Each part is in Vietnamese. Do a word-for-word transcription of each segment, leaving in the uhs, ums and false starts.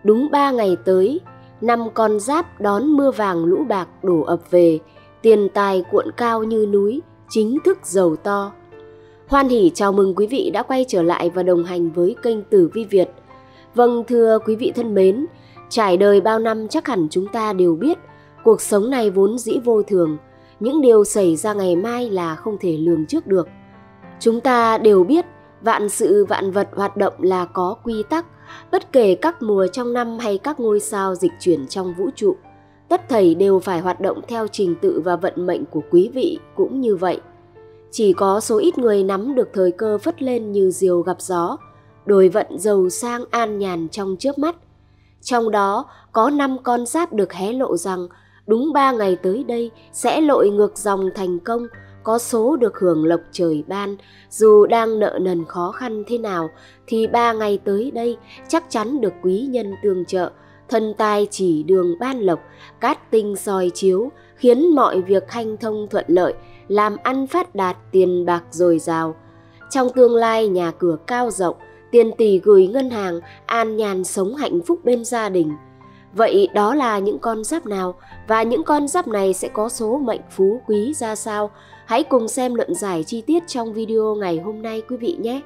Đúng ba ngày tới, năm con giáp đón mưa vàng lũ bạc đổ ập về, tiền tài cuộn cao như núi, chính thức giàu to. Hoan hỉ chào mừng quý vị đã quay trở lại và đồng hành với kênh Tử Vi Việt. Vâng, thưa quý vị thân mến, trải đời bao năm chắc hẳn chúng ta đều biết, cuộc sống này vốn dĩ vô thường, những điều xảy ra ngày mai là không thể lường trước được. Chúng ta đều biết, vạn sự vạn vật hoạt động là có quy tắc, bất kể các mùa trong năm hay các ngôi sao dịch chuyển trong vũ trụ. Tất thảy đều phải hoạt động theo trình tự và vận mệnh của quý vị cũng như vậy. Chỉ có số ít người nắm được thời cơ phất lên như diều gặp gió, đổi vận giàu sang an nhàn trong chớp mắt. Trong đó có năm con giáp được hé lộ rằng đúng ba ngày tới đây sẽ lội ngược dòng thành công, có số được hưởng lộc trời ban. Dù đang nợ nần khó khăn thế nào thì ba ngày tới đây chắc chắn được quý nhân tương trợ, thần tài chỉ đường ban lộc, cát tinh soi chiếu, khiến mọi việc hanh thông thuận lợi, làm ăn phát đạt, tiền bạc dồi dào. Trong tương lai nhà cửa cao rộng, tiền tỷ gửi ngân hàng, an nhàn sống hạnh phúc bên gia đình. Vậy đó là những con giáp nào và những con giáp này sẽ có số mệnh phú quý ra sao? Hãy cùng xem luận giải chi tiết trong video ngày hôm nay quý vị nhé!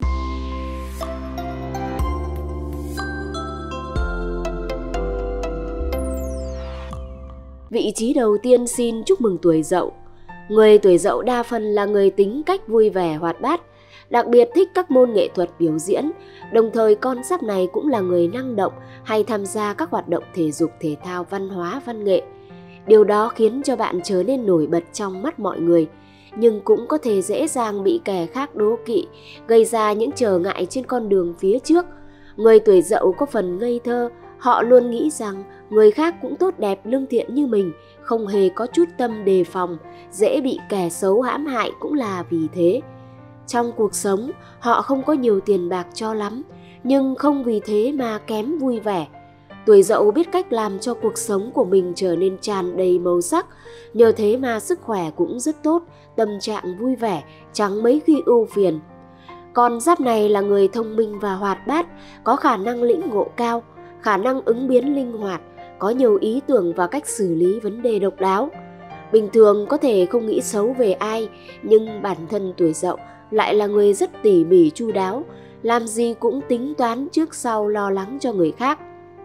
Vị trí đầu tiên xin chúc mừng tuổi Dậu. Người tuổi Dậu đa phần là người tính cách vui vẻ hoạt bát, đặc biệt thích các môn nghệ thuật biểu diễn. Đồng thời con giáp này cũng là người năng động, hay tham gia các hoạt động thể dục thể thao, văn hóa, văn nghệ. Điều đó khiến cho bạn trở nên nổi bật trong mắt mọi người, nhưng cũng có thể dễ dàng bị kẻ khác đố kỵ, gây ra những trở ngại trên con đường phía trước. Người tuổi Dậu có phần ngây thơ, họ luôn nghĩ rằng người khác cũng tốt đẹp lương thiện như mình, không hề có chút tâm đề phòng, dễ bị kẻ xấu hãm hại cũng là vì thế. Trong cuộc sống, họ không có nhiều tiền bạc cho lắm, nhưng không vì thế mà kém vui vẻ. Tuổi Dậu biết cách làm cho cuộc sống của mình trở nên tràn đầy màu sắc, nhờ thế mà sức khỏe cũng rất tốt, tâm trạng vui vẻ, chẳng mấy khi ưu phiền. Con giáp này là người thông minh và hoạt bát, có khả năng lĩnh ngộ cao, khả năng ứng biến linh hoạt, có nhiều ý tưởng và cách xử lý vấn đề độc đáo. Bình thường có thể không nghĩ xấu về ai, nhưng bản thân tuổi Dậu lại là người rất tỉ mỉ chu đáo, làm gì cũng tính toán trước sau, lo lắng cho người khác.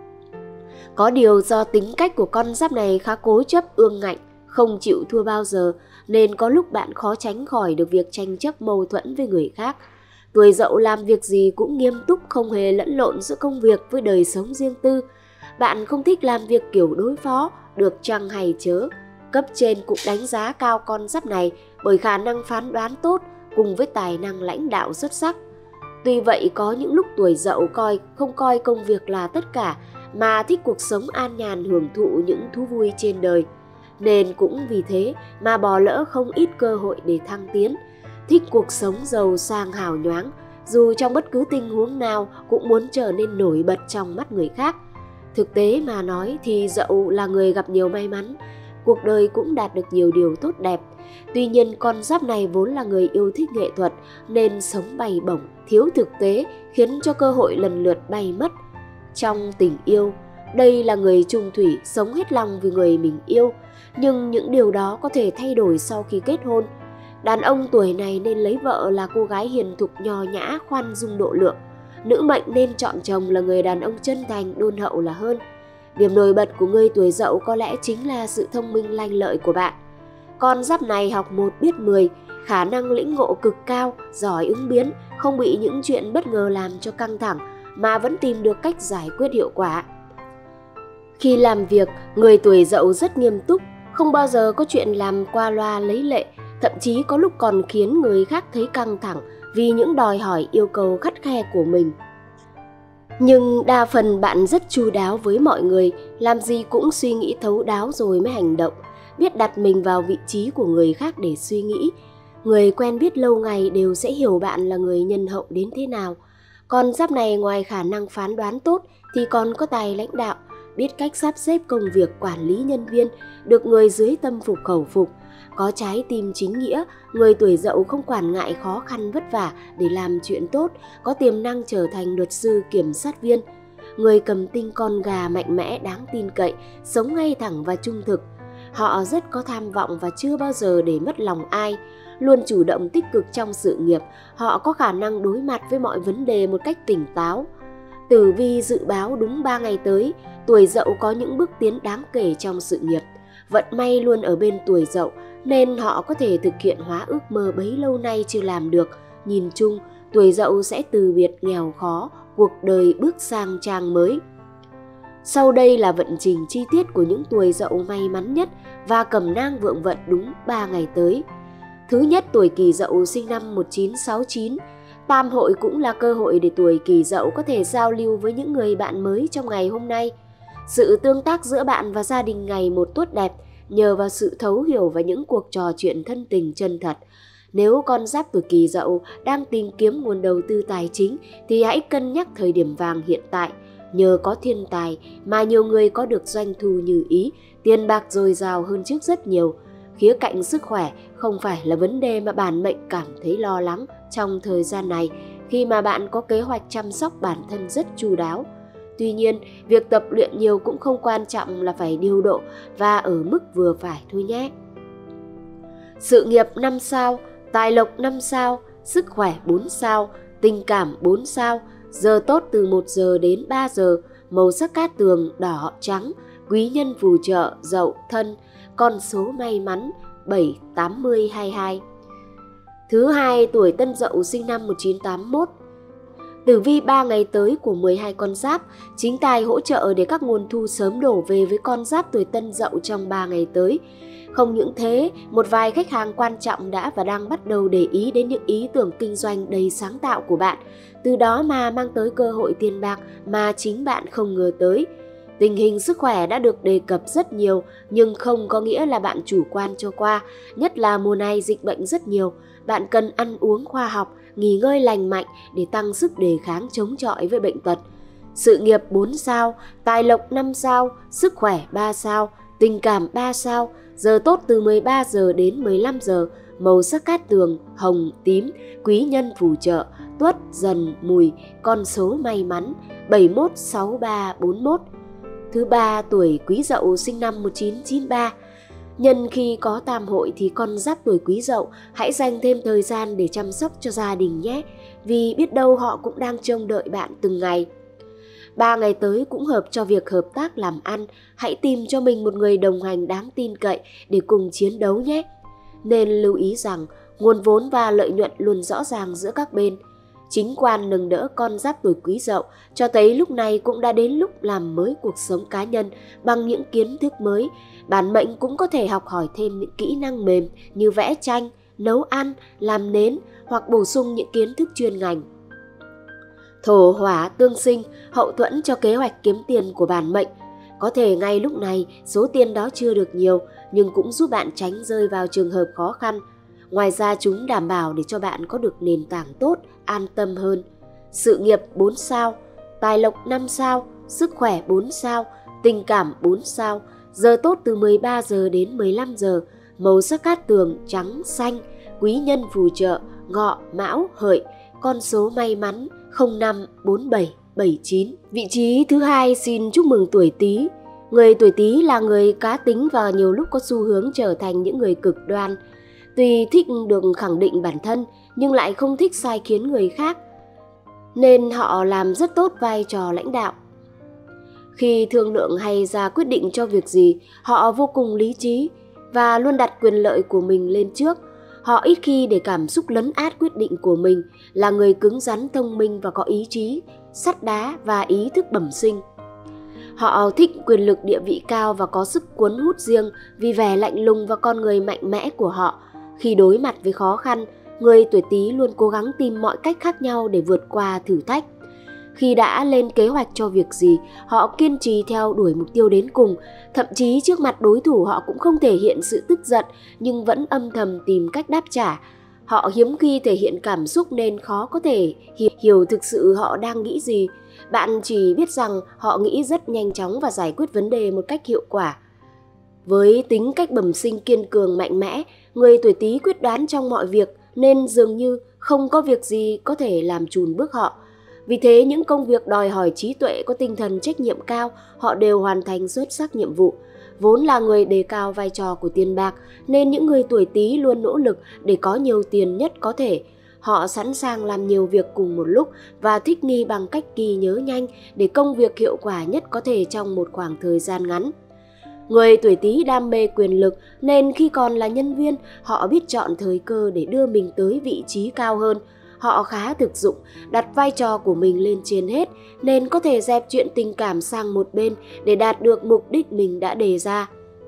Có điều do tính cách của con giáp này khá cố chấp, ương ngạnh, không chịu thua bao giờ, nên có lúc bạn khó tránh khỏi được việc tranh chấp mâu thuẫn với người khác. Tuổi Dậu làm việc gì cũng nghiêm túc, không hề lẫn lộn giữa công việc với đời sống riêng tư. Bạn không thích làm việc kiểu đối phó, được chăng hay chớ. Cấp trên cũng đánh giá cao con giáp này bởi khả năng phán đoán tốt cùng với tài năng lãnh đạo xuất sắc. Tuy vậy có những lúc tuổi Dậu coi không coi công việc là tất cả, mà thích cuộc sống an nhàn, hưởng thụ những thú vui trên đời. Nên cũng vì thế mà bỏ lỡ không ít cơ hội để thăng tiến. Thích cuộc sống giàu sang hào nhoáng, dù trong bất cứ tình huống nào cũng muốn trở nên nổi bật trong mắt người khác. Thực tế mà nói thì Dậu là người gặp nhiều may mắn, cuộc đời cũng đạt được nhiều điều tốt đẹp. Tuy nhiên con giáp này vốn là người yêu thích nghệ thuật nên sống bay bổng, thiếu thực tế, khiến cho cơ hội lần lượt bay mất. Trong tình yêu, đây là người chung thủy, sống hết lòng vì người mình yêu, nhưng những điều đó có thể thay đổi sau khi kết hôn. Đàn ông tuổi này nên lấy vợ là cô gái hiền thục, nho nhã, khoan dung độ lượng. Nữ mệnh nên chọn chồng là người đàn ông chân thành, đôn hậu là hơn. Điểm nổi bật của người tuổi Dậu có lẽ chính là sự thông minh lanh lợi của bạn. Con giáp này học một biết mười, khả năng lĩnh ngộ cực cao, giỏi ứng biến, không bị những chuyện bất ngờ làm cho căng thẳng, mà vẫn tìm được cách giải quyết hiệu quả. Khi làm việc, người tuổi Dậu rất nghiêm túc, không bao giờ có chuyện làm qua loa lấy lệ, thậm chí có lúc còn khiến người khác thấy căng thẳng vì những đòi hỏi yêu cầu khắt khe của mình. Nhưng đa phần bạn rất chu đáo với mọi người, làm gì cũng suy nghĩ thấu đáo rồi mới hành động, biết đặt mình vào vị trí của người khác để suy nghĩ. Người quen biết lâu ngày đều sẽ hiểu bạn là người nhân hậu đến thế nào. Con giáp này ngoài khả năng phán đoán tốt thì còn có tài lãnh đạo, biết cách sắp xếp công việc, quản lý nhân viên, được người dưới tâm phục khẩu phục. Có trái tim chính nghĩa, người tuổi Dậu không quản ngại khó khăn vất vả để làm chuyện tốt, có tiềm năng trở thành luật sư, kiểm sát viên. người cầm tinh con gà mạnh mẽ đáng tin cậy, sống ngay thẳng và trung thực. Họ rất có tham vọng và chưa bao giờ để mất lòng ai, luôn chủ động tích cực trong sự nghiệp. Họ có khả năng đối mặt với mọi vấn đề một cách tỉnh táo. Tử vi dự báo đúng ba ngày tới, tuổi Dậu có những bước tiến đáng kể trong sự nghiệp. Vận may luôn ở bên tuổi Dậu nên họ có thể thực hiện hóa ước mơ bấy lâu nay chưa làm được. Nhìn chung, tuổi Dậu sẽ từ biệt nghèo khó, cuộc đời bước sang trang mới. Sau đây là vận trình chi tiết của những tuổi Dậu may mắn nhất và cẩm nang vượng vận đúng ba ngày tới. Thứ nhất, tuổi Kỷ Dậu sinh năm một nghìn chín trăm sáu mươi chín. Tam hội cũng là cơ hội để tuổi Kỷ Dậu có thể giao lưu với những người bạn mới trong ngày hôm nay. Sự tương tác giữa bạn và gia đình ngày một tốt đẹp nhờ vào sự thấu hiểu và những cuộc trò chuyện thân tình chân thật. Nếu con giáp tuổi Kỷ Dậu đang tìm kiếm nguồn đầu tư tài chính thì hãy cân nhắc thời điểm vàng hiện tại. Nhờ có thiên tài mà nhiều người có được doanh thu như ý, tiền bạc dồi dào hơn trước rất nhiều. Khía cạnh sức khỏe không phải là vấn đề mà bản mệnh cảm thấy lo lắng trong thời gian này khi mà bạn có kế hoạch chăm sóc bản thân rất chu đáo. Tuy nhiên, việc tập luyện nhiều cũng không quan trọng là phải điều độ và ở mức vừa phải thôi nhé. Sự nghiệp năm sao, tài lộc năm sao, sức khỏe bốn sao, tình cảm bốn sao, giờ tốt từ một giờ đến ba giờ, màu sắc cát tường đỏ trắng, quý nhân phù trợ Dậu Thân, con số may mắn bảy, tám mươi, hai mươi hai. Thứ hai, tuổi Tân Dậu sinh năm một nghìn chín trăm tám mươi mốt. Tử vi ba ngày tới của mười hai con giáp, chính tài hỗ trợ để các nguồn thu sớm đổ về với con giáp tuổi Tân Dậu trong ba ngày tới. Không những thế, một vài khách hàng quan trọng đã và đang bắt đầu để ý đến những ý tưởng kinh doanh đầy sáng tạo của bạn, từ đó mà mang tới cơ hội tiền bạc mà chính bạn không ngờ tới. Tình hình sức khỏe đã được đề cập rất nhiều, nhưng không có nghĩa là bạn chủ quan cho qua, nhất là mùa này dịch bệnh rất nhiều. Bạn cần ăn uống khoa học, nghỉ ngơi lành mạnh để tăng sức đề kháng chống chọi với bệnh tật. Sự nghiệp bốn sao, tài lộc năm sao, sức khỏe ba sao, tình cảm ba sao, giờ tốt từ mười ba giờ đến mười lăm giờ, màu sắc cát tường hồng tím, quý nhân phù trợ Tuất Dần Mùi, con số may mắn bảy mốt, sáu ba, bốn mốt. Thứ ba, tuổi Quý Dậu sinh năm một nghìn chín trăm chín mươi ba. Nhân khi có tam hội thì con giáp tuổi Quý Dậu hãy dành thêm thời gian để chăm sóc cho gia đình nhé, vì biết đâu họ cũng đang trông đợi bạn từng ngày. Ba ngày tới cũng hợp cho việc hợp tác làm ăn, hãy tìm cho mình một người đồng hành đáng tin cậy để cùng chiến đấu nhé. Nên lưu ý rằng nguồn vốn và lợi nhuận luôn rõ ràng giữa các bên. Chính quan nâng đỡ con giáp tuổi Quý Dậu cho thấy lúc này cũng đã đến lúc làm mới cuộc sống cá nhân bằng những kiến thức mới. Bản mệnh cũng có thể học hỏi thêm những kỹ năng mềm như vẽ tranh, nấu ăn, làm nến hoặc bổ sung những kiến thức chuyên ngành. Thổ hỏa tương sinh, hậu thuẫn cho kế hoạch kiếm tiền của bản mệnh. Có thể ngay lúc này số tiền đó chưa được nhiều nhưng cũng giúp bạn tránh rơi vào trường hợp khó khăn. Ngoài ra chúng đảm bảo để cho bạn có được nền tảng tốt, an tâm hơn. Sự nghiệp bốn sao, tài lộc năm sao, sức khỏe bốn sao, tình cảm bốn sao, giờ tốt từ mười ba giờ đến mười lăm giờ, màu sắc cát tường trắng xanh, quý nhân phù trợ Ngọ Mão Hợi, con số may mắn không năm, bốn bảy, bảy chín. Vị trí thứ hai xin chúc mừng tuổi Tý. Người tuổi Tý là người cá tính và nhiều lúc có xu hướng trở thành những người cực đoan. Tuy thích được khẳng định bản thân nhưng lại không thích sai khiến người khác, nên họ làm rất tốt vai trò lãnh đạo. Khi thương lượng hay ra quyết định cho việc gì, họ vô cùng lý trí và luôn đặt quyền lợi của mình lên trước. Họ ít khi để cảm xúc lấn át quyết định của mình, là người cứng rắn, thông minh và có ý chí, sắt đá và ý thức bẩm sinh. Họ thích quyền lực, địa vị cao và có sức cuốn hút riêng vì vẻ lạnh lùng và con người mạnh mẽ của họ. Khi đối mặt với khó khăn, người tuổi Tý luôn cố gắng tìm mọi cách khác nhau để vượt qua thử thách. Khi đã lên kế hoạch cho việc gì, họ kiên trì theo đuổi mục tiêu đến cùng. Thậm chí trước mặt đối thủ họ cũng không thể hiện sự tức giận nhưng vẫn âm thầm tìm cách đáp trả. Họ hiếm khi thể hiện cảm xúc nên khó có thể hiểu thực sự họ đang nghĩ gì. Bạn chỉ biết rằng họ nghĩ rất nhanh chóng và giải quyết vấn đề một cách hiệu quả. Với tính cách bẩm sinh kiên cường mạnh mẽ, người tuổi Tý quyết đoán trong mọi việc nên dường như không có việc gì có thể làm chùn bước họ. Vì thế những công việc đòi hỏi trí tuệ có tinh thần trách nhiệm cao, họ đều hoàn thành xuất sắc nhiệm vụ. Vốn là người đề cao vai trò của tiền bạc, nên những người tuổi Tý luôn nỗ lực để có nhiều tiền nhất có thể. Họ sẵn sàng làm nhiều việc cùng một lúc và thích nghi bằng cách ghi nhớ nhanh để công việc hiệu quả nhất có thể trong một khoảng thời gian ngắn. Người tuổi Tý đam mê quyền lực nên khi còn là nhân viên, họ biết chọn thời cơ để đưa mình tới vị trí cao hơn. Họ khá thực dụng, đặt vai trò của mình lên trên hết nên có thể dẹp chuyện tình cảm sang một bên để đạt được mục đích mình đã đề ra.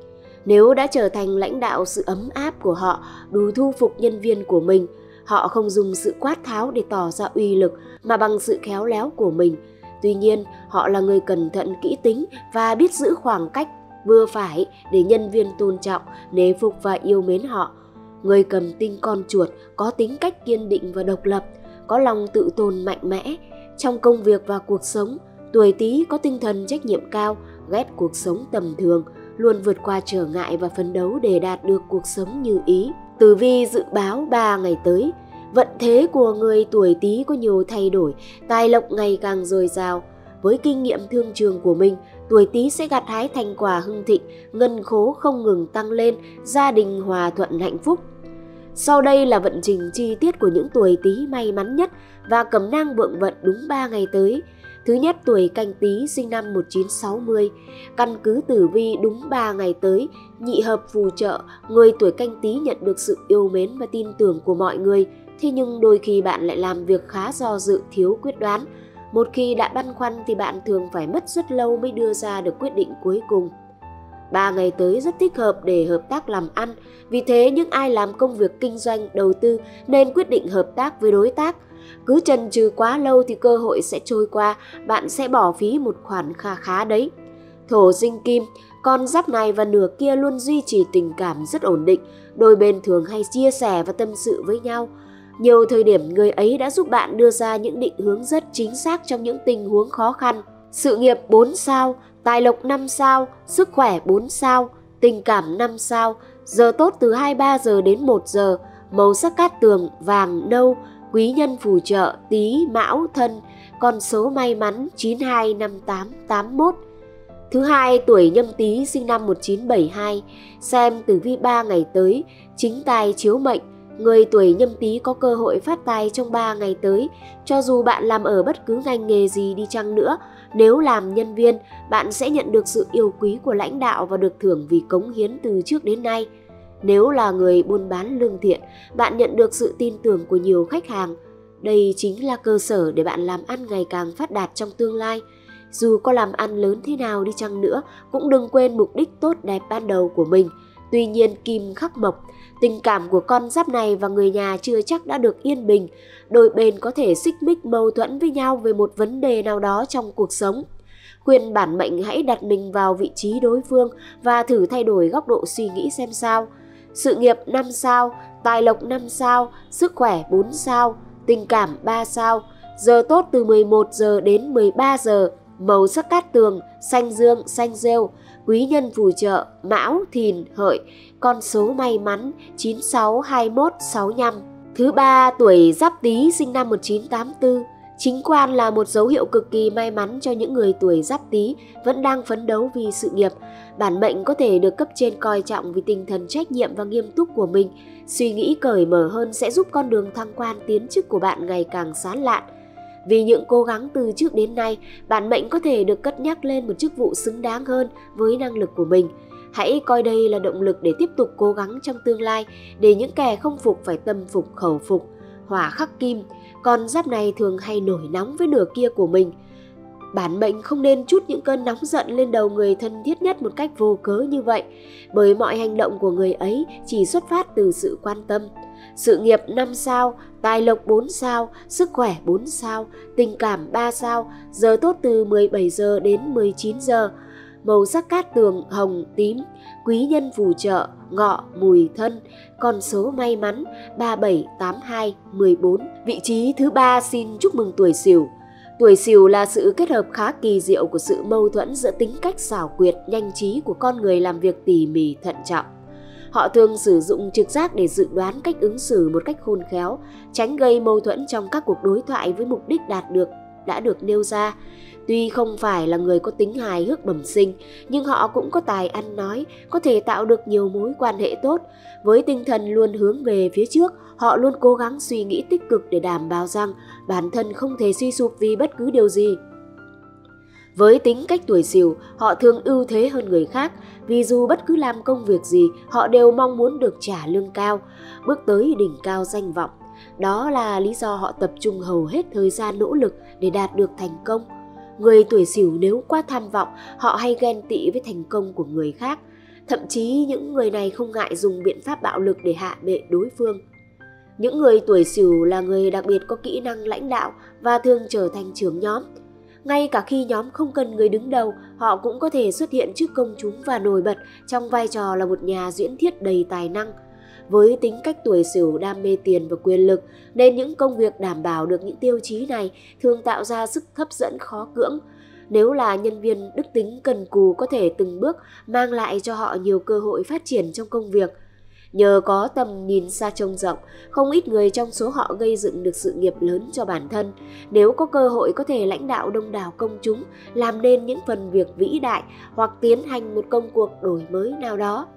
Nếu đã trở thành lãnh đạo, sự ấm áp của họ đủ thu phục nhân viên của mình. Họ không dùng sự quát tháo để tỏ ra uy lực mà bằng sự khéo léo của mình. Tuy nhiên, họ là người cẩn thận kỹ tính và biết giữ khoảng cách vừa phải để nhân viên tôn trọng, nể phục và yêu mến họ. Người cầm tinh con chuột có tính cách kiên định và độc lập, có lòng tự tôn mạnh mẽ. Trong công việc và cuộc sống, tuổi Tý có tinh thần trách nhiệm cao, ghét cuộc sống tầm thường, luôn vượt qua trở ngại và phấn đấu để đạt được cuộc sống như ý. Tử vi dự báo ba ngày tới, vận thế của người tuổi Tý có nhiều thay đổi, tài lộc ngày càng dồi dào. Với kinh nghiệm thương trường của mình, tuổi Tý sẽ gặt hái thành quả hưng thịnh, ngân khố không ngừng tăng lên, gia đình hòa thuận hạnh phúc. Sau đây là vận trình chi tiết của những tuổi Tý may mắn nhất và cẩm nang vượng vận đúng ba ngày tới. Thứ nhất, tuổi Canh Tý sinh năm một nghìn chín trăm sáu mươi. Căn cứ tử vi đúng ba ngày tới, nhị hợp phù trợ, người tuổi Canh Tý nhận được sự yêu mến và tin tưởng của mọi người. Thế nhưng đôi khi bạn lại làm việc khá do dự, thiếu quyết đoán. Một khi đã băn khoăn thì bạn thường phải mất rất lâu mới đưa ra được quyết định cuối cùng. Ba ngày tới rất thích hợp để hợp tác làm ăn. Vì thế những ai làm công việc kinh doanh, đầu tư nên quyết định hợp tác với đối tác. Cứ chần chừ quá lâu thì cơ hội sẽ trôi qua, bạn sẽ bỏ phí một khoản kha khá đấy. Thổ sinh kim, con giáp này và nửa kia luôn duy trì tình cảm rất ổn định. Đôi bên thường hay chia sẻ và tâm sự với nhau. Nhiều thời điểm người ấy đã giúp bạn đưa ra những định hướng rất chính xác trong những tình huống khó khăn. Sự nghiệp bốn sao, tài lộc năm sao, sức khỏe bốn sao, tình cảm năm sao, giờ tốt từ hai mươi ba giờ đến một giờ, màu sắc cát tường vàng nâu, quý nhân phù trợ Tý Mão Thân, con số may mắn chín hai năm tám tám mốt. Thứ hai, tuổi Nhâm Tý sinh năm một nghìn chín trăm bảy mươi hai, xem tử vi ba ngày tới, chính tài chiếu mệnh. Người tuổi Nhâm Tý có cơ hội phát tài trong ba ngày tới, cho dù bạn làm ở bất cứ ngành nghề gì đi chăng nữa. Nếu làm nhân viên, bạn sẽ nhận được sự yêu quý của lãnh đạo và được thưởng vì cống hiến từ trước đến nay. Nếu là người buôn bán lương thiện, bạn nhận được sự tin tưởng của nhiều khách hàng. Đây chính là cơ sở để bạn làm ăn ngày càng phát đạt trong tương lai. Dù có làm ăn lớn thế nào đi chăng nữa, cũng đừng quên mục đích tốt đẹp ban đầu của mình. Tuy nhiên kim khắc mộc, tình cảm của con giáp này và người nhà chưa chắc đã được yên bình. Đôi bên có thể xích mích mâu thuẫn với nhau về một vấn đề nào đó trong cuộc sống. Khuyên bản mệnh hãy đặt mình vào vị trí đối phương và thử thay đổi góc độ suy nghĩ xem sao. Sự nghiệp năm sao, tài lộc năm sao, sức khỏe bốn sao, tình cảm ba sao, giờ tốt từ mười một giờ đến mười ba giờ, màu sắc cát tường, xanh dương, xanh rêu, quý nhân phù trợ Mão, Thìn, Hợi, con số may mắn chín sáu hai mốt sáu lăm. Thứ ba, tuổi Giáp Tý sinh năm một nghìn chín trăm tám mươi tư. Chính quan là một dấu hiệu cực kỳ may mắn cho những người tuổi Giáp Tý vẫn đang phấn đấu vì sự nghiệp. Bản mệnh có thể được cấp trên coi trọng vì tinh thần trách nhiệm và nghiêm túc của mình. Suy nghĩ cởi mở hơn sẽ giúp con đường thăng quan tiến chức của bạn ngày càng sáng lạn. Vì những cố gắng từ trước đến nay, bản mệnh có thể được cất nhắc lên một chức vụ xứng đáng hơn với năng lực của mình. Hãy coi đây là động lực để tiếp tục cố gắng trong tương lai, để những kẻ không phục phải tâm phục khẩu phục. Hỏa khắc kim, con giáp này thường hay nổi nóng với nửa kia của mình. Bản mệnh không nên trút những cơn nóng giận lên đầu người thân thiết nhất một cách vô cớ như vậy, bởi mọi hành động của người ấy chỉ xuất phát từ sự quan tâm. Sự nghiệp năm sao, tài lộc bốn sao, sức khỏe bốn sao, tình cảm ba sao, giờ tốt từ mười bảy giờ đến mười chín giờ, màu sắc cát tường hồng tím, quý nhân phù trợ Ngọ, Mùi, Thân, con số may mắn ba bảy tám hai một bốn. Vị trí thứ ba xin chúc mừng tuổi Sửu. Tuổi Sửu là sự kết hợp khá kỳ diệu của sự mâu thuẫn giữa tính cách xảo quyệt, nhanh trí của con người làm việc tỉ mỉ, thận trọng. Họ thường sử dụng trực giác để dự đoán cách ứng xử một cách khôn khéo, tránh gây mâu thuẫn trong các cuộc đối thoại với mục đích đạt được đã được nêu ra. Tuy không phải là người có tính hài hước bẩm sinh, nhưng họ cũng có tài ăn nói, có thể tạo được nhiều mối quan hệ tốt. Với tinh thần luôn hướng về phía trước, họ luôn cố gắng suy nghĩ tích cực để đảm bảo rằng bản thân không thể suy sụp vì bất cứ điều gì. Với tính cách tuổi Sửu, họ thường ưu thế hơn người khác, vì dù bất cứ làm công việc gì, họ đều mong muốn được trả lương cao, bước tới đỉnh cao danh vọng. Đó là lý do họ tập trung hầu hết thời gian nỗ lực để đạt được thành công. Người tuổi Sửu nếu quá tham vọng, họ hay ghen tị với thành công của người khác. Thậm chí những người này không ngại dùng biện pháp bạo lực để hạ bệ đối phương. Những người tuổi Sửu là người đặc biệt có kỹ năng lãnh đạo và thường trở thành trưởng nhóm. Ngay cả khi nhóm không cần người đứng đầu, họ cũng có thể xuất hiện trước công chúng và nổi bật trong vai trò là một nhà diễn thuyết đầy tài năng. Với tính cách tuổi Sửu đam mê tiền và quyền lực, nên những công việc đảm bảo được những tiêu chí này thường tạo ra sức hấp dẫn khó cưỡng. Nếu là nhân viên đức tính cần cù, có thể từng bước mang lại cho họ nhiều cơ hội phát triển trong công việc. Nhờ có tầm nhìn xa trông rộng, không ít người trong số họ gây dựng được sự nghiệp lớn cho bản thân. Nếu có cơ hội có thể lãnh đạo đông đảo công chúng, làm nên những phần việc vĩ đại hoặc tiến hành một công cuộc đổi mới nào đó.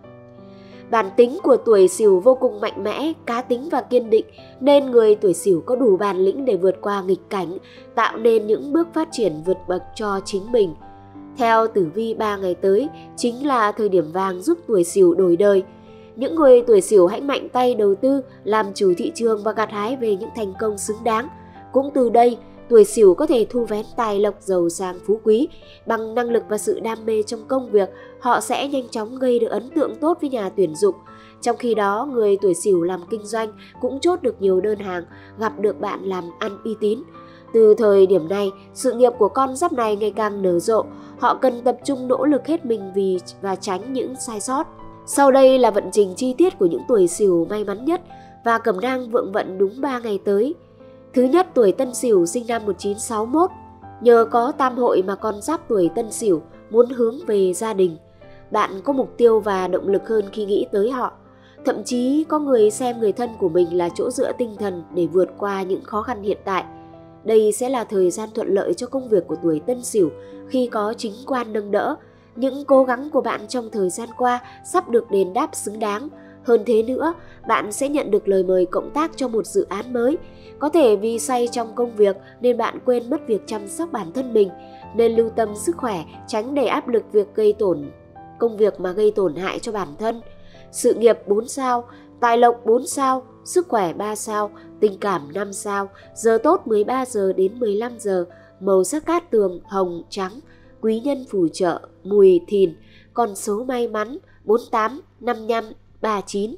Bản tính của tuổi Sửu vô cùng mạnh mẽ, cá tính và kiên định, nên người tuổi Sửu có đủ bản lĩnh để vượt qua nghịch cảnh, tạo nên những bước phát triển vượt bậc cho chính mình. Theo tử vi ba ngày tới, chính là thời điểm vàng giúp tuổi Sửu đổi đời. Những người tuổi Sửu hãy mạnh tay đầu tư, làm chủ thị trường và gặt hái về những thành công xứng đáng. Cũng từ đây, tuổi Sửu có thể thu vén tài lộc, giàu sang phú quý. Bằng năng lực và sự đam mê trong công việc, họ sẽ nhanh chóng gây được ấn tượng tốt với nhà tuyển dụng. Trong khi đó, người tuổi Sửu làm kinh doanh cũng chốt được nhiều đơn hàng, gặp được bạn làm ăn uy tín. Từ thời điểm này, sự nghiệp của con giáp này ngày càng nở rộ. Họ cần tập trung nỗ lực hết mình vì và tránh những sai sót. Sau đây là vận trình chi tiết của những tuổi Sửu may mắn nhất và cẩm nang vượng vận đúng ba ngày tới. Thứ nhất, tuổi Tân Sửu sinh năm một nghìn chín trăm sáu mươi mốt. Nhờ có tam hội mà con giáp tuổi Tân Sửu muốn hướng về gia đình. Bạn có mục tiêu và động lực hơn khi nghĩ tới họ. Thậm chí có người xem người thân của mình là chỗ dựa tinh thần để vượt qua những khó khăn hiện tại. Đây sẽ là thời gian thuận lợi cho công việc của tuổi Tân Sửu khi có chính quan nâng đỡ. Những cố gắng của bạn trong thời gian qua sắp được đền đáp xứng đáng. Hơn thế nữa, bạn sẽ nhận được lời mời cộng tác cho một dự án mới. Có thể vì say trong công việc nên bạn quên mất việc chăm sóc bản thân mình, nên lưu tâm sức khỏe, tránh để áp lực việc gây tổn công việc mà gây tổn hại cho bản thân. Sự nghiệp bốn sao, tài lộc bốn sao, sức khỏe ba sao, tình cảm năm sao, giờ tốt mười ba giờ đến mười lăm giờ, màu sắc cát tường hồng trắng, quý nhân phù trợ Mùi Thìn, con số may mắn bốn tám, năm năm, ba chín.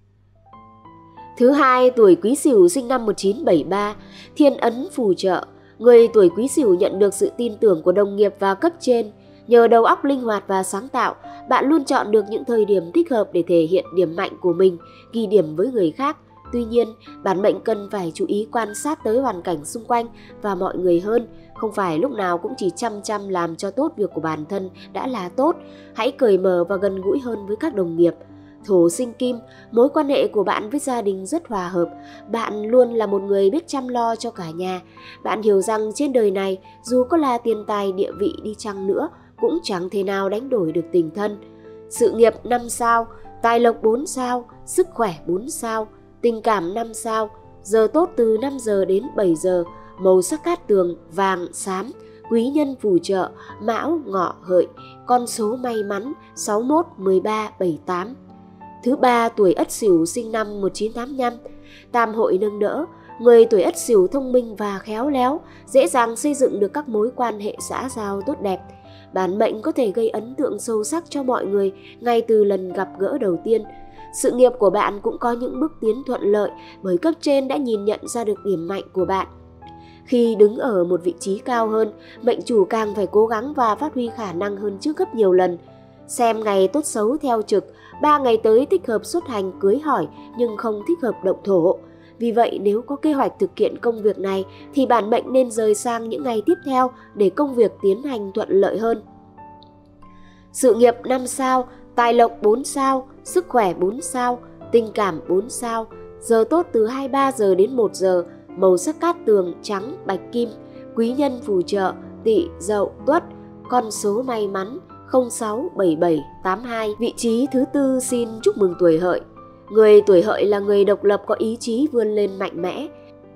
Thứ hai, tuổi Quý Sửu sinh năm một nghìn chín trăm bảy mươi ba, thiên ấn phù trợ. Người tuổi Quý Sửu nhận được sự tin tưởng của đồng nghiệp và cấp trên. Nhờ đầu óc linh hoạt và sáng tạo, bạn luôn chọn được những thời điểm thích hợp để thể hiện điểm mạnh của mình, ghi điểm với người khác. Tuy nhiên, bản mệnh cần phải chú ý quan sát tới hoàn cảnh xung quanh và mọi người hơn. Không phải lúc nào cũng chỉ chăm chăm làm cho tốt việc của bản thân đã là tốt. Hãy cởi mở và gần gũi hơn với các đồng nghiệp. Thổ sinh kim, mối quan hệ của bạn với gia đình rất hòa hợp. Bạn luôn là một người biết chăm lo cho cả nhà. Bạn hiểu rằng trên đời này, dù có là tiền tài địa vị đi chăng nữa, cũng chẳng thể nào đánh đổi được tình thân. Sự nghiệp năm sao, tài lộc bốn sao, sức khỏe bốn sao, tình cảm năm sao, giờ tốt từ năm giờ đến bảy giờ, màu sắc cát tường vàng xám, quý nhân phù trợ Mão Ngọ Hợi, con số may mắn sáu mốt, mười ba, bảy tám. Thứ ba, tuổi Ất Sửu sinh năm một nghìn chín trăm tám mươi lăm, tam hội nâng đỡ. Người tuổi Ất Sửu thông minh và khéo léo, dễ dàng xây dựng được các mối quan hệ xã giao tốt đẹp. Bản mệnh có thể gây ấn tượng sâu sắc cho mọi người ngay từ lần gặp gỡ đầu tiên. Sự nghiệp của bạn cũng có những bước tiến thuận lợi bởi cấp trên đã nhìn nhận ra được điểm mạnh của bạn. Khi đứng ở một vị trí cao hơn, mệnh chủ càng phải cố gắng và phát huy khả năng hơn trước gấp nhiều lần. Xem ngày tốt xấu theo trực, ba ngày tới thích hợp xuất hành cưới hỏi nhưng không thích hợp động thổ. Vì vậy nếu có kế hoạch thực hiện công việc này thì bản mệnh nên rời sang những ngày tiếp theo để công việc tiến hành thuận lợi hơn. Sự nghiệp năm sao, tài lộc bốn sao, sức khỏe bốn sao, tình cảm bốn sao, giờ tốt từ hai mươi ba giờ đến một giờ, màu sắc cát tường trắng bạch kim, quý nhân phù trợ Tỵ Dậu Tuất, con số may mắn không sáu bảy bảy tám hai. Vị trí thứ tư xin chúc mừng tuổi Hợi. Người tuổi Hợi là người độc lập, có ý chí vươn lên mạnh mẽ.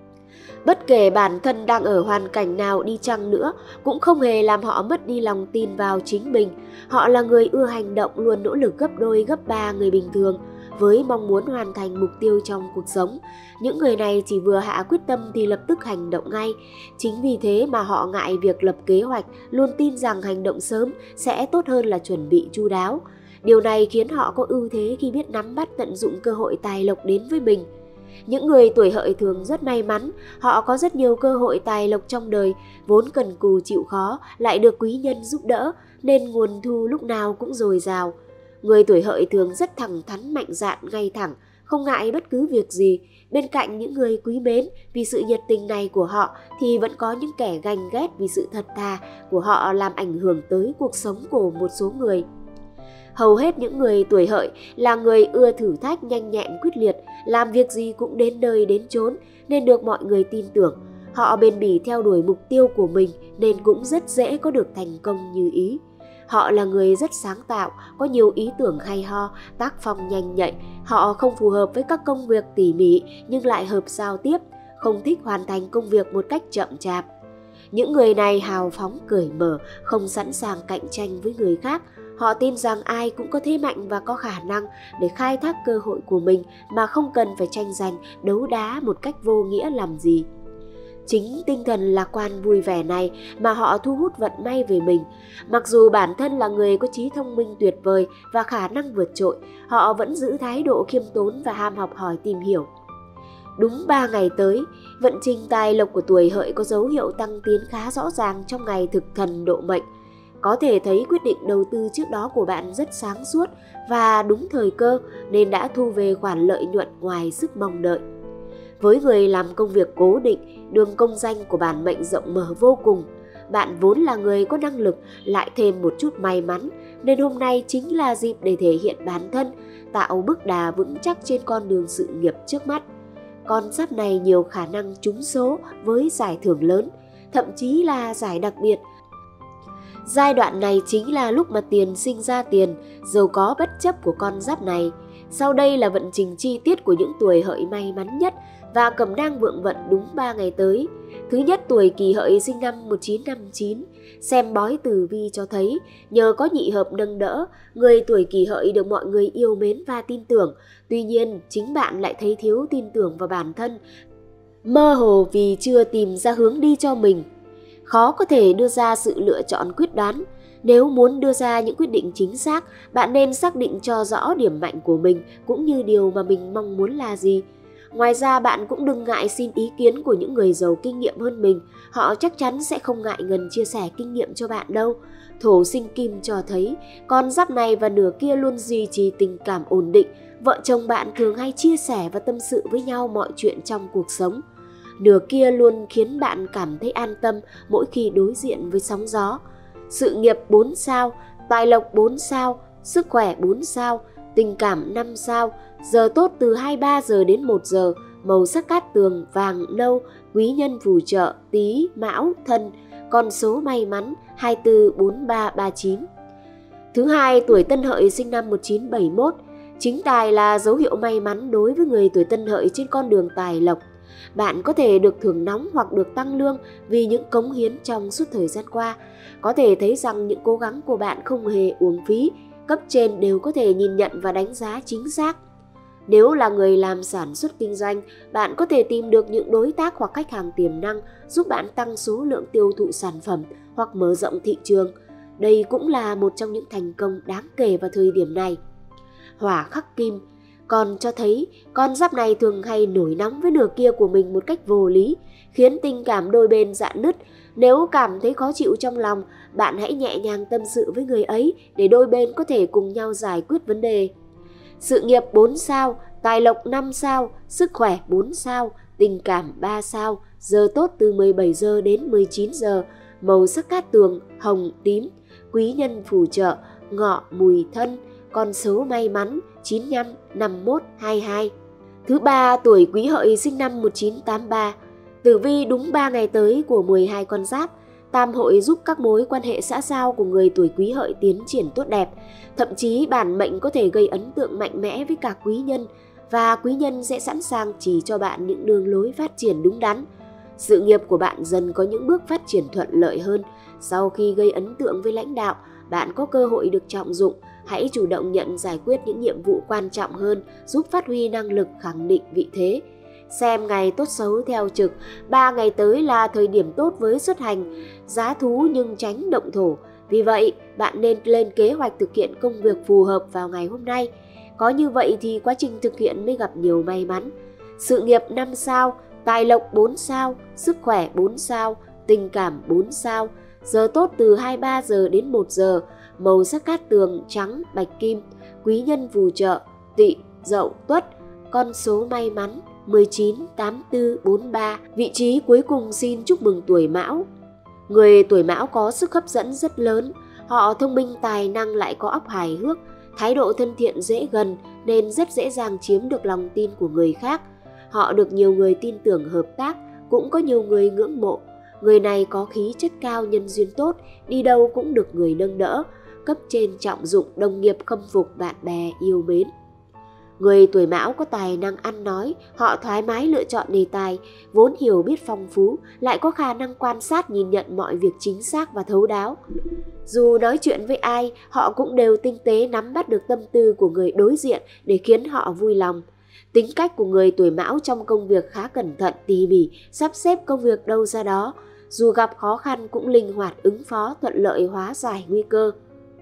Bất kể bản thân đang ở hoàn cảnh nào đi chăng nữa, cũng không hề làm họ mất đi lòng tin vào chính mình. Họ là người ưa hành động, luôn nỗ lực gấp đôi gấp ba người bình thường với mong muốn hoàn thành mục tiêu trong cuộc sống. Những người này chỉ vừa hạ quyết tâm thì lập tức hành động ngay. Chính vì thế mà họ ngại việc lập kế hoạch, luôn tin rằng hành động sớm sẽ tốt hơn là chuẩn bị chu đáo. Điều này khiến họ có ưu thế khi biết nắm bắt tận dụng cơ hội tài lộc đến với mình. Những người tuổi Hợi thường rất may mắn, họ có rất nhiều cơ hội tài lộc trong đời, vốn cần cù chịu khó, lại được quý nhân giúp đỡ, nên nguồn thu lúc nào cũng dồi dào. Người tuổi Hợi thường rất thẳng thắn, mạnh dạn, ngay thẳng, không ngại bất cứ việc gì. Bên cạnh những người quý mến vì sự nhiệt tình này của họ thì vẫn có những kẻ ganh ghét vì sự thật thà của họ làm ảnh hưởng tới cuộc sống của một số người. Hầu hết những người tuổi Hợi là người ưa thử thách, nhanh nhẹn, quyết liệt, làm việc gì cũng đến nơi đến chốn nên được mọi người tin tưởng. Họ bền bỉ theo đuổi mục tiêu của mình nên cũng rất dễ có được thành công như ý. Họ là người rất sáng tạo, có nhiều ý tưởng hay ho, tác phong nhanh nhạy. Họ không phù hợp với các công việc tỉ mỉ nhưng lại hợp giao tiếp, không thích hoàn thành công việc một cách chậm chạp. Những người này hào phóng, cởi mở, không sẵn sàng cạnh tranh với người khác. Họ tin rằng ai cũng có thế mạnh và có khả năng để khai thác cơ hội của mình mà không cần phải tranh giành, đấu đá một cách vô nghĩa làm gì. Chính tinh thần lạc quan vui vẻ này mà họ thu hút vận may về mình. Mặc dù bản thân là người có trí thông minh tuyệt vời và khả năng vượt trội, họ vẫn giữ thái độ khiêm tốn và ham học hỏi tìm hiểu. Đúng ba ngày tới, vận trình tài lộc của tuổi Hợi có dấu hiệu tăng tiến khá rõ ràng trong ngày thực thần độ mệnh. Có thể thấy quyết định đầu tư trước đó của bạn rất sáng suốt và đúng thời cơ nên đã thu về khoản lợi nhuận ngoài sức mong đợi. Với người làm công việc cố định, đường công danh của bản mệnh rộng mở vô cùng. Bạn vốn là người có năng lực, lại thêm một chút may mắn, nên hôm nay chính là dịp để thể hiện bản thân, tạo bước đà vững chắc trên con đường sự nghiệp trước mắt. Con giáp này nhiều khả năng trúng số với giải thưởng lớn, thậm chí là giải đặc biệt. Giai đoạn này chính là lúc mà tiền sinh ra tiền, giàu có bất chấp của con giáp này. Sau đây là vận trình chi tiết của những tuổi Hợi may mắn nhất và cẩm nang vượng vận đúng ba ngày tới. Thứ nhất, tuổi Kỷ Hợi sinh năm một nghìn chín trăm năm mươi chín. Xem bói tử vi cho thấy, nhờ có nhị hợp nâng đỡ, người tuổi Kỷ Hợi được mọi người yêu mến và tin tưởng. Tuy nhiên, chính bạn lại thấy thiếu tin tưởng vào bản thân, mơ hồ vì chưa tìm ra hướng đi cho mình. Khó có thể đưa ra sự lựa chọn quyết đoán. Nếu muốn đưa ra những quyết định chính xác, bạn nên xác định cho rõ điểm mạnh của mình cũng như điều mà mình mong muốn là gì. Ngoài ra, bạn cũng đừng ngại xin ý kiến của những người giàu kinh nghiệm hơn mình. Họ chắc chắn sẽ không ngại ngần chia sẻ kinh nghiệm cho bạn đâu. Thổ sinh kim cho thấy con giáp này và nửa kia luôn duy trì tình cảm ổn định. Vợ chồng bạn thường hay chia sẻ và tâm sự với nhau mọi chuyện trong cuộc sống. Nửa kia luôn khiến bạn cảm thấy an tâm mỗi khi đối diện với sóng gió. Sự nghiệp bốn sao, tài lộc bốn sao, sức khỏe bốn sao, tình cảm năm sao, giờ tốt từ hai mươi ba giờ đến một giờ, màu sắc cát tường vàng nâu, quý nhân phù trợ Tý, Mão, Thân, con số may mắn hai tư bốn ba ba chín. Thứ hai, tuổi Tân Hợi sinh năm một nghìn chín trăm bảy mươi mốt. Chính tài là dấu hiệu may mắn đối với người tuổi Tân Hợi trên con đường tài lộc. Bạn có thể được thưởng nóng hoặc được tăng lương vì những cống hiến trong suốt thời gian qua. Có thể thấy rằng những cố gắng của bạn không hề uổng phí, cấp trên đều có thể nhìn nhận và đánh giá chính xác. Nếu là người làm sản xuất kinh doanh, bạn có thể tìm được những đối tác hoặc khách hàng tiềm năng giúp bạn tăng số lượng tiêu thụ sản phẩm hoặc mở rộng thị trường. Đây cũng là một trong những thành công đáng kể vào thời điểm này. Hỏa khắc kim còn cho thấy con giáp này thường hay nổi nóng với nửa kia của mình một cách vô lý, khiến tình cảm đôi bên rạn nứt. Nếu cảm thấy khó chịu trong lòng, bạn hãy nhẹ nhàng tâm sự với người ấy để đôi bên có thể cùng nhau giải quyết vấn đề. Sự nghiệp bốn sao, tài lộc năm sao, sức khỏe bốn sao, tình cảm ba sao, giờ tốt từ mười bảy giờ đến mười chín giờ, màu sắc cát tường hồng tím, quý nhân phù trợ Ngọ, Mùi, Thân, con số may mắn chín lăm, năm mốt, hai hai. Thứ ba, tuổi Quý Hợi sinh năm một nghìn chín trăm tám mươi ba. Tử vi đúng ba ngày tới của mười hai con giáp, tam hội giúp các mối quan hệ xã giao của người tuổi Quý Hợi tiến triển tốt đẹp. Thậm chí bản mệnh có thể gây ấn tượng mạnh mẽ với cả quý nhân, và quý nhân sẽ sẵn sàng chỉ cho bạn những đường lối phát triển đúng đắn. Sự nghiệp của bạn dần có những bước phát triển thuận lợi hơn. Sau khi gây ấn tượng với lãnh đạo, bạn có cơ hội được trọng dụng. Hãy chủ động nhận giải quyết những nhiệm vụ quan trọng hơn, giúp phát huy năng lực, khẳng định vị thế. Xem ngày tốt xấu theo trực, ba ngày tới là thời điểm tốt với xuất hành, giá thú nhưng tránh động thổ. Vì vậy, bạn nên lên kế hoạch thực hiện công việc phù hợp vào ngày hôm nay. Có như vậy thì quá trình thực hiện mới gặp nhiều may mắn. Sự nghiệp năm sao, tài lộc bốn sao, sức khỏe bốn sao, tình cảm bốn sao. Giờ tốt từ hai mươi ba giờ đến một giờ, màu sắc cát tường trắng, bạch kim, quý nhân phù trợ Tỵ, Dậu, Tuất. Con số may mắn mười chín, tám tư, bốn mươi ba. Vị trí cuối cùng xin chúc mừng tuổi Mão. Người tuổi Mão có sức hấp dẫn rất lớn, họ thông minh tài năng lại có óc hài hước, thái độ thân thiện dễ gần nên rất dễ dàng chiếm được lòng tin của người khác. Họ được nhiều người tin tưởng hợp tác, cũng có nhiều người ngưỡng mộ. Người này có khí chất cao, nhân duyên tốt, đi đâu cũng được người nâng đỡ, cấp trên trọng dụng, đồng nghiệp khâm phục, bạn bè yêu mến. Người tuổi Mão có tài năng ăn nói, họ thoải mái lựa chọn đề tài, vốn hiểu biết phong phú, lại có khả năng quan sát nhìn nhận mọi việc chính xác và thấu đáo. Dù nói chuyện với ai, họ cũng đều tinh tế nắm bắt được tâm tư của người đối diện để khiến họ vui lòng. Tính cách của người tuổi Mão trong công việc khá cẩn thận, tỉ mỉ, sắp xếp công việc đâu ra đó. Dù gặp khó khăn cũng linh hoạt ứng phó, thuận lợi hóa giải nguy cơ.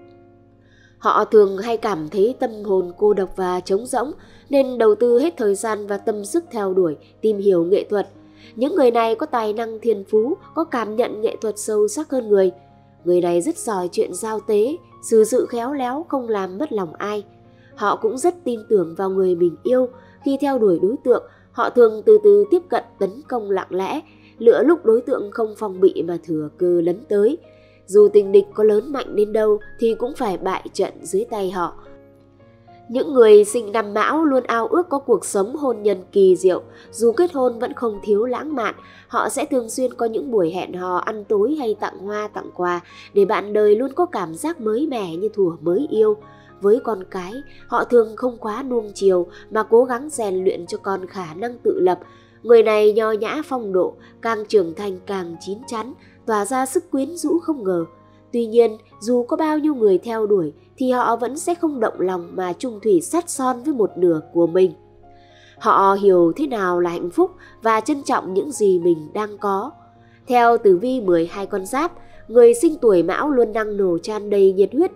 Họ thường hay cảm thấy tâm hồn cô độc và trống rỗng nên đầu tư hết thời gian và tâm sức theo đuổi, tìm hiểu nghệ thuật. Những người này có tài năng thiên phú, có cảm nhận nghệ thuật sâu sắc hơn người. Người này rất giỏi chuyện giao tế, xử sự khéo léo, không làm mất lòng ai. Họ cũng rất tin tưởng vào người mình yêu. Khi theo đuổi đối tượng, họ thường từ từ tiếp cận, tấn công lặng lẽ, lựa lúc đối tượng không phòng bị mà thừa cơ lấn tới. Dù tình địch có lớn mạnh đến đâu thì cũng phải bại trận dưới tay họ. Những người sinh năm Mão luôn ao ước có cuộc sống hôn nhân kỳ diệu. Dù kết hôn vẫn không thiếu lãng mạn, họ sẽ thường xuyên có những buổi hẹn hò ăn tối hay tặng hoa tặng quà để bạn đời luôn có cảm giác mới mẻ như thuở mới yêu. Với con cái, họ thường không quá nuông chiều mà cố gắng rèn luyện cho con khả năng tự lập. Người này nho nhã phong độ, càng trưởng thành càng chín chắn, tỏa ra sức quyến rũ không ngờ. Tuy nhiên, dù có bao nhiêu người theo đuổi thì họ vẫn sẽ không động lòng mà chung thủy sắt son với một nửa của mình. Họ hiểu thế nào là hạnh phúc và trân trọng những gì mình đang có. Theo tử vi mười hai con giáp, người sinh tuổi Mão luôn năng nổ tràn đầy nhiệt huyết.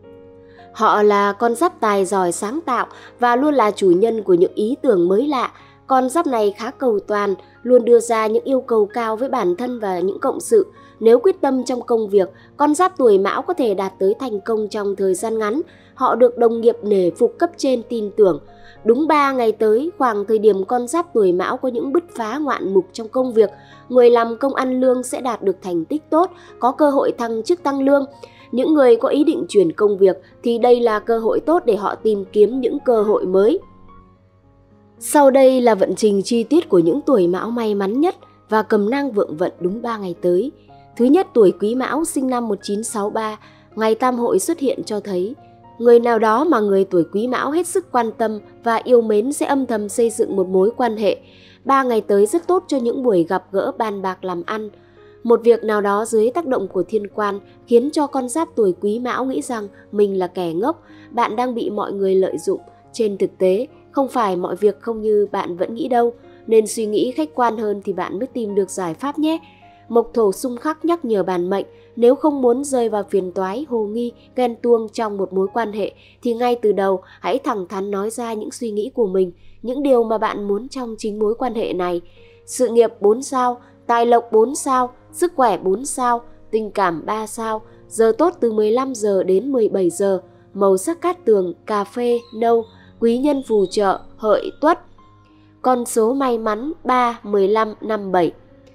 Họ là con giáp tài giỏi sáng tạo và luôn là chủ nhân của những ý tưởng mới lạ. Con giáp này khá cầu toàn, luôn đưa ra những yêu cầu cao với bản thân và những cộng sự. Nếu quyết tâm trong công việc, con giáp tuổi Mão có thể đạt tới thành công trong thời gian ngắn. Họ được đồng nghiệp nể phục, cấp trên tin tưởng. Đúng ba ngày tới, khoảng thời điểm con giáp tuổi Mão có những bứt phá ngoạn mục trong công việc. Người làm công ăn lương sẽ đạt được thành tích tốt, có cơ hội thăng chức tăng lương. Những người có ý định chuyển công việc thì đây là cơ hội tốt để họ tìm kiếm những cơ hội mới. Sau đây là vận trình chi tiết của những tuổi Mão may mắn nhất và cầm nang vượng vận đúng ba ngày tới. Thứ nhất, tuổi Quý Mão sinh năm một nghìn chín trăm sáu mươi ba, ngày tam hội xuất hiện cho thấy người nào đó mà người tuổi Quý Mão hết sức quan tâm và yêu mến sẽ âm thầm xây dựng một mối quan hệ. Ba ngày tới rất tốt cho những buổi gặp gỡ bàn bạc làm ăn. Một việc nào đó dưới tác động của thiên quan khiến cho con giáp tuổi Quý Mão nghĩ rằng mình là kẻ ngốc, bạn đang bị mọi người lợi dụng. Trên thực tế, không phải mọi việc không như bạn vẫn nghĩ đâu, nên suy nghĩ khách quan hơn thì bạn mới tìm được giải pháp nhé. Mộc thổ xung khắc nhắc nhở bản mệnh, nếu không muốn rơi vào phiền toái, hồ nghi, ghen tuông trong một mối quan hệ thì ngay từ đầu hãy thẳng thắn nói ra những suy nghĩ của mình, những điều mà bạn muốn trong chính mối quan hệ này. Sự nghiệp bốn sao, tài lộc bốn sao, sức khỏe bốn sao, tình cảm ba sao, giờ tốt từ mười lăm giờ đến mười bảy giờ, màu sắc cát tường, cà phê, nâu, quý nhân phù trợ, Hợi, Tuất. Con số may mắn ba, mười lăm, năm, bảy.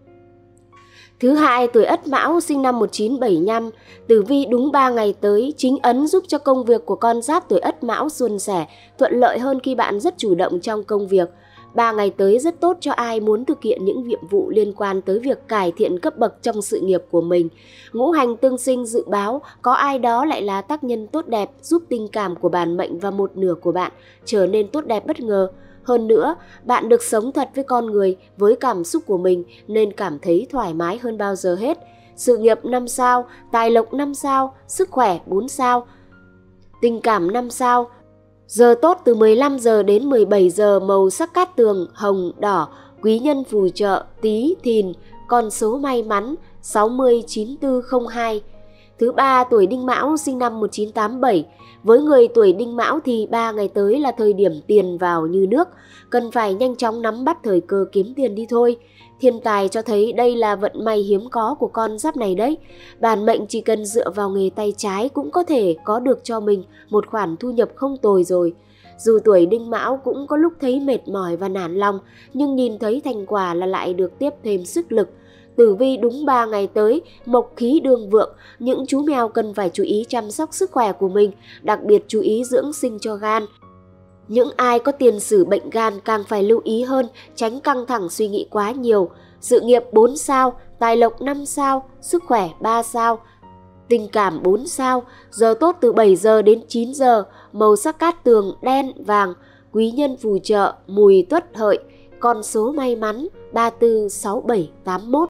Thứ hai, tuổi Ất Mão sinh năm một nghìn chín trăm bảy mươi lăm, tử vi đúng ba ngày tới, chính ấn giúp cho công việc của con giáp tuổi Ất Mão suôn sẻ, thuận lợi hơn khi bạn rất chủ động trong công việc. Ba ngày tới rất tốt cho ai muốn thực hiện những nhiệm vụ liên quan tới việc cải thiện cấp bậc trong sự nghiệp của mình. Ngũ hành tương sinh dự báo có ai đó lại là tác nhân tốt đẹp giúp tình cảm của bản mệnh và một nửa của bạn trở nên tốt đẹp bất ngờ. Hơn nữa, bạn được sống thật với con người, với cảm xúc của mình nên cảm thấy thoải mái hơn bao giờ hết. Sự nghiệp năm sao, tài lộc năm sao, sức khỏe bốn sao, tình cảm năm sao. Giờ tốt từ mười lăm giờ đến mười bảy giờ, màu sắc cát tường hồng, đỏ, quý nhân phù trợ Tý, Thìn, con số may mắn sáu mươi, chín tư không hai. Thứ ba, tuổi Đinh Mão, sinh năm một nghìn chín trăm tám mươi bảy. Với người tuổi Đinh Mão thì ba ngày tới là thời điểm tiền vào như nước, cần phải nhanh chóng nắm bắt thời cơ kiếm tiền đi thôi. Thiên tài cho thấy đây là vận may hiếm có của con giáp này đấy. Bản mệnh chỉ cần dựa vào nghề tay trái cũng có thể có được cho mình một khoản thu nhập không tồi rồi. Dù tuổi Đinh Mão cũng có lúc thấy mệt mỏi và nản lòng, nhưng nhìn thấy thành quả là lại được tiếp thêm sức lực. Tử vi đúng ba ngày tới, mộc khí đương vượng, những chú mèo cần phải chú ý chăm sóc sức khỏe của mình, đặc biệt chú ý dưỡng sinh cho gan. Những ai có tiền sử bệnh gan càng phải lưu ý hơn, tránh căng thẳng suy nghĩ quá nhiều. Sự nghiệp bốn sao, tài lộc năm sao, sức khỏe ba sao, tình cảm bốn sao, giờ tốt từ bảy giờ đến chín giờ, màu sắc cát tường đen, vàng, quý nhân phù trợ Mùi, Tuất, Hợi, con số may mắn ba tư, sáu bảy, tám mốt.